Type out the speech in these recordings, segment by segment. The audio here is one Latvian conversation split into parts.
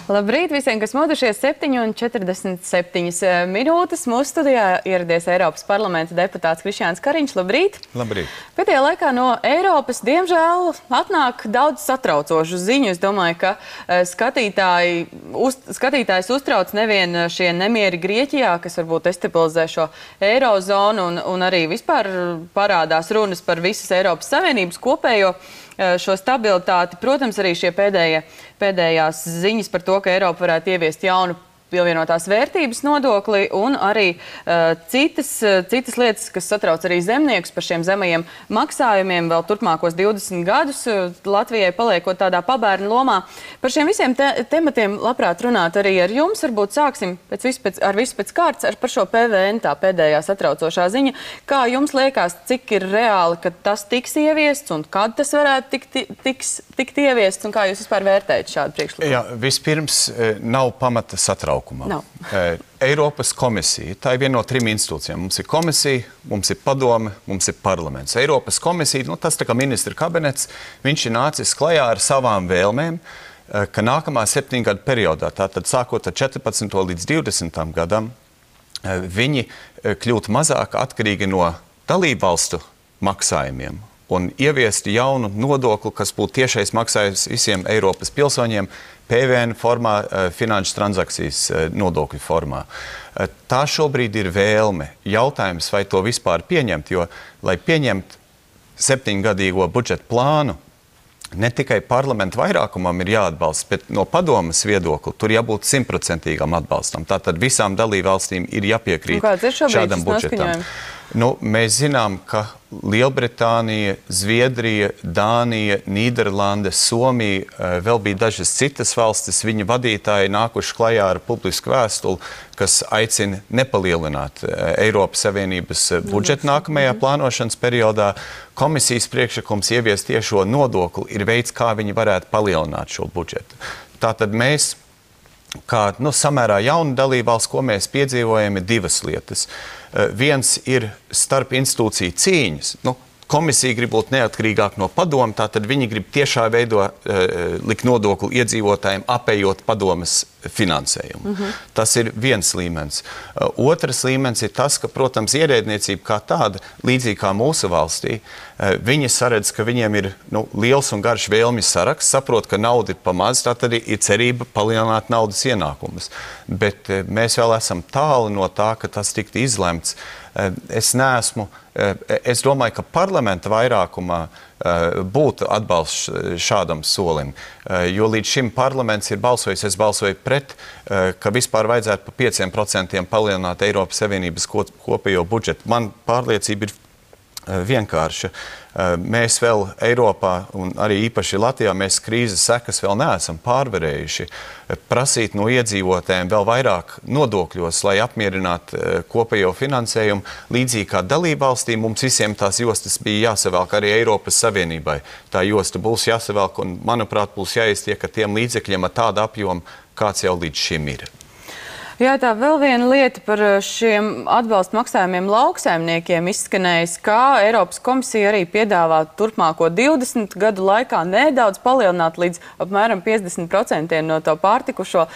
Labrīt visiem, kas modušies 7:47 minūtes. Mūsu studijā ieradies Eiropas parlamenta deputāts Krišjāns Kariņš. Labrīt! Labrīt! Pēdējā laikā no Eiropas, diemžēl, atnāk daudz satraucošu ziņu. Es domāju, ka skatītājs uztrauc nevien šie nemieri Grieķijā, kas varbūt destabilizē šo eirozonu, un arī vispār parādās runas par visas Eiropas Savienības kopējo šo stabilitāti. Protams, arī šie pēdējās ziņas par to, ka Eiropa varētu ieviest jaunu pievienotās vērtības nodokli un arī citas lietas, kas satrauc arī zemniekus par šiem zemajiem maksājumiem vēl turpmākos 20 gadus, Latvijai paliekot tādā pabērnu lomā. Par šiem visiem tematiem labprāt runāt arī ar jums. Varbūt sāksim ar visu pēc kārtas par šo PVN, tā pēdējā satraucošā ziņa. Kā jums liekas, cik ir reāli, ka tas tiks ieviests un kad tas varētu tikt ieviests un kā jūs vispār vērtējat šādu priekšlikumu? Jā, vispirms nav pamata satraukumam. Eiropas komisija, tā ir viena no 3 institūcijām. Mums ir komisija, mums ir padome, mums ir parlaments. Eiropas komisija, tas tā kā ministra kabinets, viņš ir nācis klajā ar savām vēlmēm, ka nākamā 7 gadu periodā, tātad sākot ar 14. līdz 20. gadam, viņi kļūt mazāk atkarīgi no dalībvalstu maksājumiem un ieviest jaunu nodokli, kas būtu tiešais maksājums visiem Eiropas pilsoņiem, PVN formā, finanšu transakcijas nodokļu formā. Tā šobrīd ir vēlme. Jautājums, vai to vispār pieņemt, jo, lai pieņemt 7-gadīgo budžeta plānu, ne tikai parlamenta vairākumam ir jāatbalsta, bet no padomas viedokļa tur jābūt 100% atbalstam. Tātad visām dalībvalstīm ir jāpiekrīt šādam budžetam. Mēs zinām, ka Lielbritānija, Zviedrija, Dānija, Nīderlande, Somija, vēl bija dažas citas valstis, viņa vadītāji nākuši klajā ar publisku vēstuli, kas aicina nepalielināt Eiropas Savienības budžetu nākamajā plānošanas periodā. Komisijas priekšlikums ieviest tiešo nodokli ir veids, kā viņi varētu palielināt šo budžetu. Tātad mēs, kā samērā jauna dalībvalsts, ko mēs piedzīvojam, ir 2 lietas. Viens ir starp institūciju cīņas. Komisija grib būt neatkarīgāk no padomu, tātad viņi grib tiešā veidā likt nodokli iedzīvotājiem, apējot padomes finansējumu. Tas ir viens līmenis. Otrs līmenis ir tas, ka, protams, ierēdniecība kā tāda, līdzīgi kā mūsu valstī, viņi saredz, ka viņiem ir liels un garš vēlmju saraksts, saprot, ka nauda ir pamaz, tātad ir cerība palielināt naudas ienākumus. Bet mēs vēl esam tālu no tā, ka tas tiktu izlemts. Es domāju, ka parlamenta vairākumā būtu atbalsts šādam solim, jo līdz šim parlaments ir balsojis, es balsoju pret, ka vispār vajadzētu pa 5% palielināt Eiropas Savienības kopējo budžetu. Man pārliecība ir vienkārša. Mēs vēl Eiropā un arī īpaši Latvijā mēs krīzes sekas vēl neesam pārvarējuši. Prasīt no iedzīvotājiem vēl vairāk nodokļos, lai apmierinātu kopējo finansējumu. Līdzīgi kā dalībvalstīm, mums visiem tās jostas bija jāsavelk arī Eiropas Savienībai. Tā josta būs jāsavelk un, manuprāt, būs jāiztiek ar tiem līdzekļiem ar tādu apjomu, kāds jau līdz šim ir. Jā, tā vēl viena lieta par šiem atbalsta maksājumiem lauksaimniekiem izskanējis, kā Eiropas komisija arī piedāvā turpmāko 20 gadu laikā nedaudz palielināt līdz apmēram 50% no to pārtikušo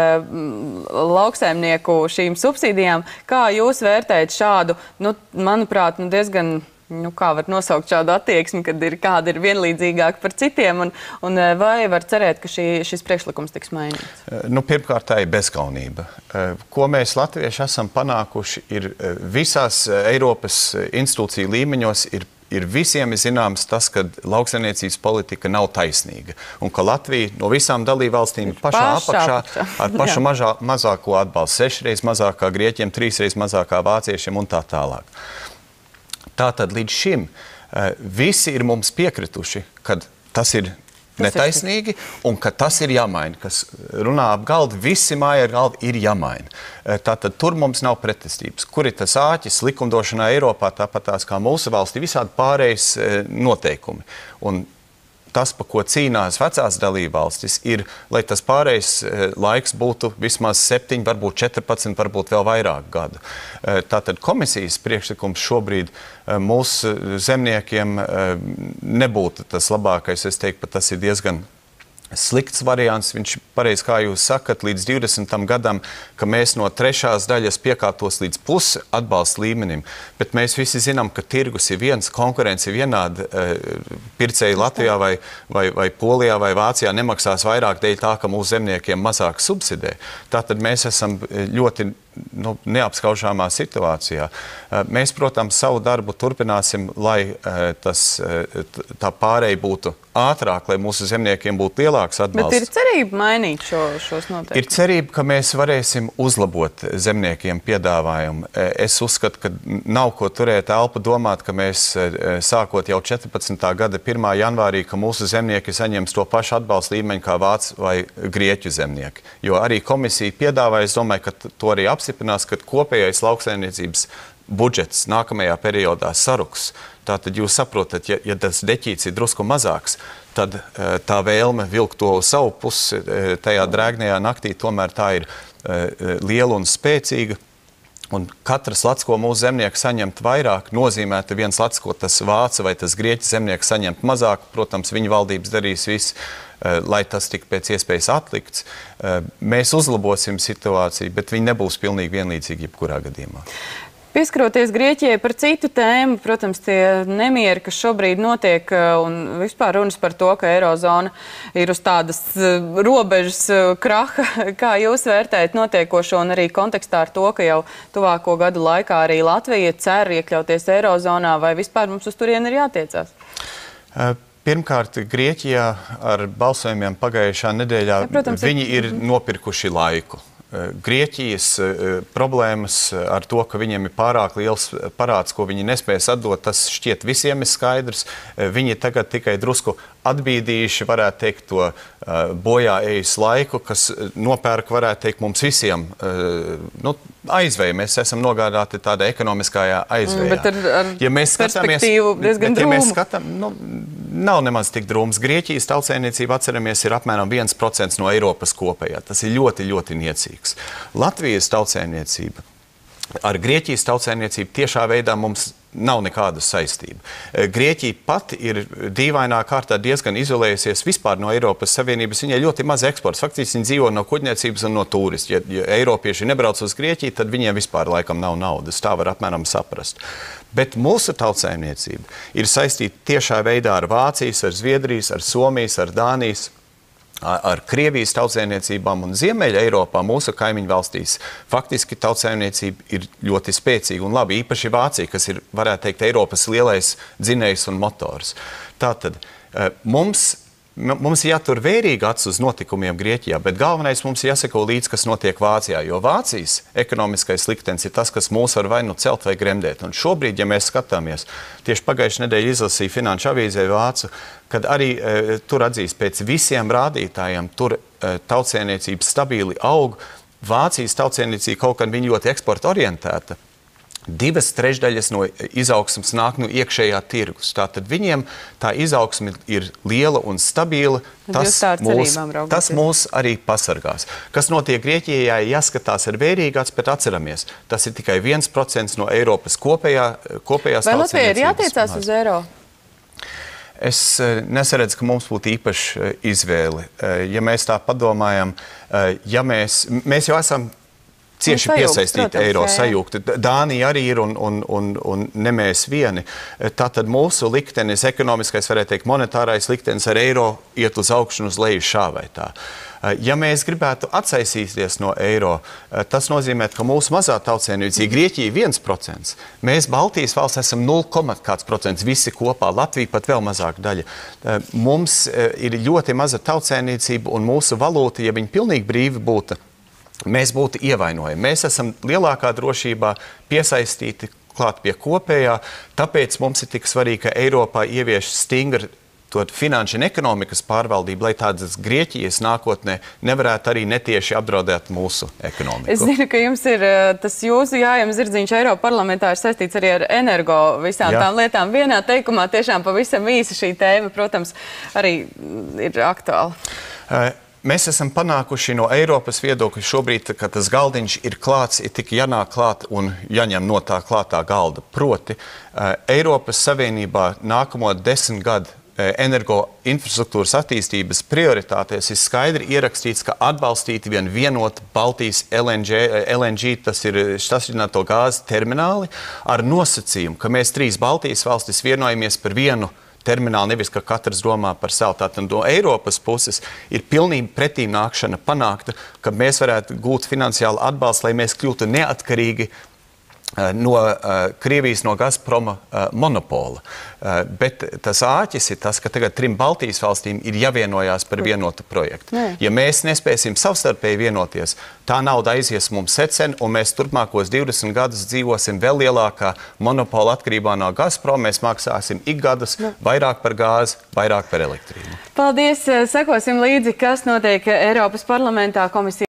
lauksaimnieku šīm subsīdijām. Kā jūs vērtējat šādu, manuprāt, diezgan... kā var nosaukt šādu attieksmi, kad kāda ir vienlīdzīgāka par citiem, un vai var cerēt, ka šis priekšlikums tiks mainīts? Pirmkārt, tā ir bezkaunība. Ko mēs latvieši esam panākuši, ir visās Eiropas institūciju līmeņos ir visiem zināms tas, ka lauksaimniecības politika nav taisnīga, un ka Latvija no visām dalībvalstīm ir pašā apakšā ar pašu mazāko atbalstu, 6 reizes mazāk kā Grieķiem, 3 reizes mazāk kā vāciešiem un tā tālāk. Tātad līdz šim visi ir mums piekrituši, ka tas ir netaisnīgi un ka tas ir jāmaina. Kas runā ap galdu, visi māja ar galdu ir jāmaina. Tātad tur mums nav pretestības. Kur ir tas āķis likumdošanā Eiropā, tāpat tās kā mūsu valstī, visādi pārējais noteikumi. Un tas, pa ko cīnās vecās dalībvalstis, ir, lai tas pārējais laiks būtu vismaz 7, varbūt 14, varbūt vēl vairāk gadu. Tātad komisijas priekšlikums šobrīd mūsu zemniekiem nebūtu tas labākais. Es teiktu, pat tas ir diezgan slikts variants. Viņš pareizi, kā jūs sakat, līdz 20. gadam, ka mēs no trešās daļas piekāptos līdz pusi atbalsta līmenim. Bet mēs visi zinām, ka tirgus ir viens, konkurence ir vienāda. Pircēji Latvijā vai Polijā vai Vācijā nemaksās vairāk dēļ tā, ka mūsu zemniekiem mazāk subsidē. Tātad mēs esam ļoti neapskaužāmā situācijā. Mēs, protams, savu darbu turpināsim, lai tā pārēja būtu ātrāk, lai mūsu zemniekiem būtu lielāks atbalsts. Bet ir cerība mainīt šos noteikumus? Ir cerība, ka mēs varēsim uzlabot zemniekiem piedāvājumu. Es uzskatu, ka nav ko turēt elpu domāt, ka mēs sākot jau 14. gada 1. janvārī, ka mūsu zemnieki saņems to pašu atbalstu līmeņu kā vācu vai grieķu zemnieki. Jo arī komisija piedāvāja, es domāju, ka to arī apstiprinās, ka kopējais lauksaimniecības budžets nākamajā periodā saruks. Tātad jūs saprotat, ja tas deķīts ir drusku mazāks, tad tā vēlme vilkt to uz savu pusi tajā drēgnajā naktī, tomēr tā ir liela un spēcīga. Un katrs lats, ko mūsu zemnieki saņemt vairāk, nozīmētu viens lats, ko tas vāca vai tas grieķis zemnieks saņemt mazāk. Protams, viņa valdības darīs visu, lai tas tik pēc iespējas atlikts. Mēs uzlabosim situāciju, bet viņi nebūs pilnīgi vienlīdzīgi jebkurā gadījumā. Pieskaroties Grieķijai par citu tēmu, protams, tie nemieri, kas šobrīd notiek, un vispār runas par to, ka Eirozona ir uz tādas robežas kraha. Kā jūs vērtējat notiekošo un arī kontekstā ar to, ka jau tuvāko gadu laikā arī Latvija cer iekļauties Eirozonā, vai vispār mums uz turieni ir jātiecās? Pirmkārt, Grieķijā ar balsojumiem pagājušā nedēļā viņi ir nopirkuši laiku. Grieķijas problēmas ar to, ka viņiem ir pārāk liels parāds, ko viņi nespējas atdot, tas šķiet visiem ir skaidrs. Viņi tagad tikai drusku atbīdījuši, varētu teikt, to bojā ejas laiku, kas nopērk, varētu teikt, mums visiem aizvēja. Mēs esam nogādāti tādā ekonomiskajā aizvējā. Bet ar perspektīvu diezgan drūmu. Nav nemaz tik drūms. Grieķijas tautsēmniecība, atceramies, ir apmēram 1% no Eiropas kopējā. Tas ir ļoti, ļoti niecīgs. Latvijas tautsēmniecība ar Grieķijas tautsēmniecību tiešā veidā mums nav nekāda saistība. Grieķija pati ir dīvainā kārtā diezgan izolējusies vispār no Eiropas Savienības. Viņai ļoti maz eksports. Faktiski viņi dzīvo no kuģniecības un no turistu. Ja eiropieši nebrauc uz Grieķiju, tad viņiem vispār laikam nav naudas. Tā var apmēram saprast. Bet mūsu tautsēmniecība ir saistīta tiešā veidā ar Vācijas, ar Zviedrijas, ar Somijas, ar Dānijas, ar Krievijas tautsēmniecībām un Ziemeļa Eiropā, mūsu kaimiņu valstīs. Faktiski tautsēmniecība ir ļoti spēcīga un labi, īpaši Vācija, kas ir, varētu teikt, Eiropas lielais dzinējs un motors. Tātad mums jātur vērīgi acis uz notikumiem Grieķijā, bet galvenais mums jāseko līdz, kas notiek Vācijā, jo Vācijas ekonomiskais liktenis ir tas, kas mūs var vai nu celt vai gremdēt. Un šobrīd, ja mēs skatāmies, tieši pagājušajā nedēļā izlasīja Finanšu avīzē Vācu, kad arī tur atzīst pēc visiem rādītājiem, tur tautsēmniecība stabili aug. Vācijas tautsēmniecība kaut kad viņa ļoti eksporta orientēta. 2/3 no izaugsmes nāk no iekšējā tirgus. Tātad viņiem tā izaugsme ir liela un stabila. Tas mūs arī pasargās. Kas notiek Grieķijā, jāskatās ar vērīgāts, bet atceramies, tas ir tikai 1% no Eiropas kopējās tautsēmniecības. Vai Latvija ir jātiecās uz eiro? Es nesaredzu, ka mums būtu īpaša izvēle. Ja mēs tā padomājam, mēs jau esam cieši piesaistīti eiro sajūgti. Dānija arī ir un ne mēs vieni. Tātad mūsu liktenis, ekonomiskais, varētu teikt, monetārais liktenis ar eiro iet uz augšu un uz leju šā vai tā. Ja mēs gribētu atsaistīties no eiro, tas nozīmē, ka mūsu mazā tautsēmniecība, Grieķija 1%, mēs Baltijas valsts esam 0,kāds% visi kopā, Latvija pat vēl mazāk daļa. Mums ir ļoti maza tautsēmniecība un mūsu valūta, ja viņa pilnīgi brīvi būtu, mēs būtu ievainojami. Mēs esam lielākā drošībā piesaistīti klāt pie kopējā, tāpēc mums ir tik svarīgi, ka Eiropā ievieš stingri finanšu un ekonomikas pārvaldību, lai tādas Grieķijas nākotnē nevarētu arī netieši apdraudēt mūsu ekonomiku. Es zinu, ka jums ir tas jūsu jājams zirdziņš Eiropas parlamentā ir saistīts arī ar energo visām tām lietām. Vienā teikumā tiešām pavisam īsi šī tēma, protams, arī ir aktuāla. Mēs esam panākuši no Eiropas viedokļa šobrīd, ka tas galdiņš ir klāts, ir tik jānāk klāt un jāņem no tā klātā galda. Proti, Eiropas Savienībā nākamo 10 gadu energoinfrastruktūras attīstības prioritātēs ir skaidri ierakstīts, ka atbalstīt vienotu Baltijas LNG, tas ir šķašķināto gāzes termināli, ar nosacījumu, ka mēs 3 Baltijas valstis vienojamies par vienu termināli, nevis, ka katrs domā par savu. Tātad no Eiropas puses ir pilnīgi pretīm nākšana panākta, ka mēs varētu gūt finansiālu atbalstu, lai mēs kļūtu neatkarīgi no Krievijas, no Gazproma monopola. Bet tas āķis ir tas, ka tagad 3 Baltijas valstīm ir jāvienojās par vienotu projektu. Ja mēs nespēsim savstarpēji vienoties, tā nauda aizies mums secen, un mēs turpmākos 20 gadus dzīvosim vēl lielākā monopola atkarībā no Gazproma. Mēs maksāsim ik gadus vairāk par gāzi, vairāk par elektrību. Paldies! Sekosim līdzi, kas notiek Eiropas parlamentā. Komisija